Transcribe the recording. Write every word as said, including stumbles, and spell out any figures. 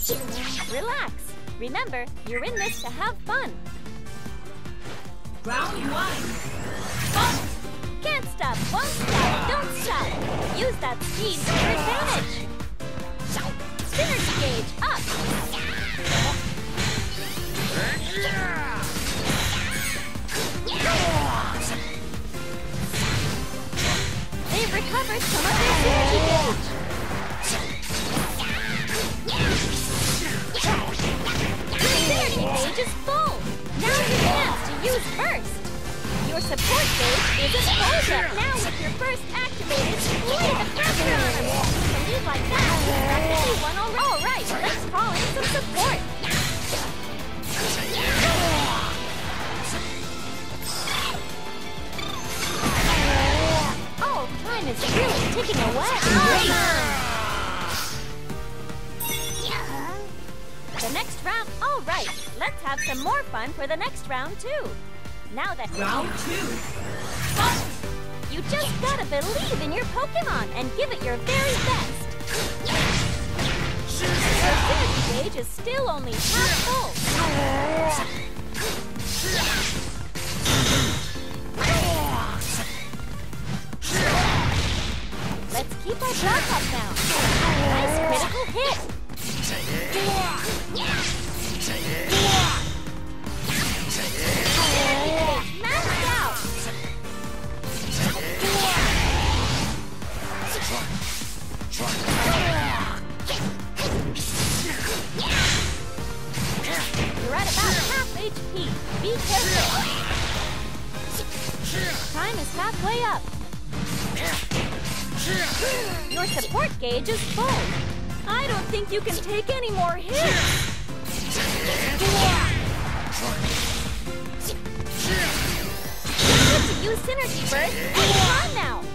Relax. Remember, you're in this to have fun. Round one. Fight! Can't stop, won't stop, don't stop. Use that speed to your advantage. Synergy gauge up. They've recovered some of their synergy gauge. Your synergy gauge is full. Now's your chance to use burst. Your support gauge isn't full yet. Now with your burst activated, lay the pressure on them. To leave like that, you practically won already. All right, let's call in some support. Oh, time is really ticking away. The next round, all right. Let's have some more fun for the next round too. Now that Round two. Fight! You just gotta believe in your Pokemon and give it your very best. Your synergy gauge is still only half full. Let's keep our block up now. Nice critical hit. Maxed out. You're at about half H P. Be careful. Time is halfway up. Your support gauge is full. I don't think you can take any more hits. Good to use Synergy Burst anytime now.